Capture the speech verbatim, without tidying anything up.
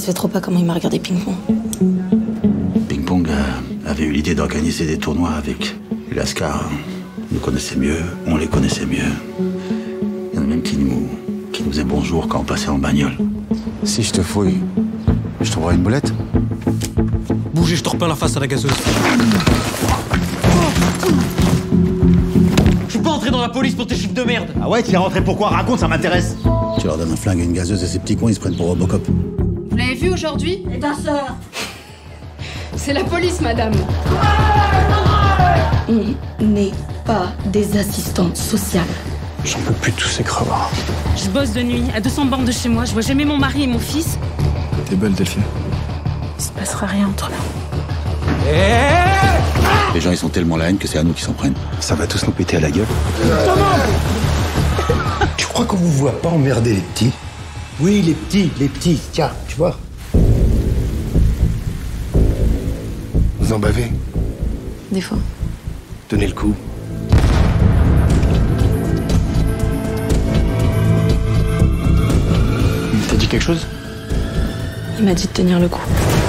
se fait trop pas comment il m'a regardé ping-pong. Ping-pong euh, avait eu l'idée d'organiser des tournois avec les Lascars. On nous connaissait mieux, on les connaissait mieux. Il y en a même qui nous, qui nous faisaient bonjour quand on passait en bagnole. Si je te fouille, je t'envoie une boulette. Bougez, je te repeins la face à la gazeuse. Je suis pas entré dans la police pour tes chiffres de merde. Ah ouais, tu es rentré pourquoi? Raconte, ça m'intéresse. Tu leur donnes un flingue et une gazeuse et ces petits cons, ils se prennent pour Robocop. Vous l'avez vu aujourd'hui? Et ta sœur? C'est la police, madame. On n'est pas des assistantes sociales. J'en peux plus de tous ces crevards. Je bosse de nuit, à deux cents bornes de chez moi. Je vois jamais mon mari et mon fils. T'es belle, Delphine. Il se passera rien entre nous. Les gens, ils sont tellement la haine que c'est à nous qui s'en prennent. Ça va tous nous péter à la gueule. Tu crois qu'on vous voit pas emmerder les petits? Oui, les petits, les petits, tiens, tu vois. Vous en bavez? Des fois. Donnez le coup. Il t'a dit quelque chose? Il m'a dit de tenir le coup.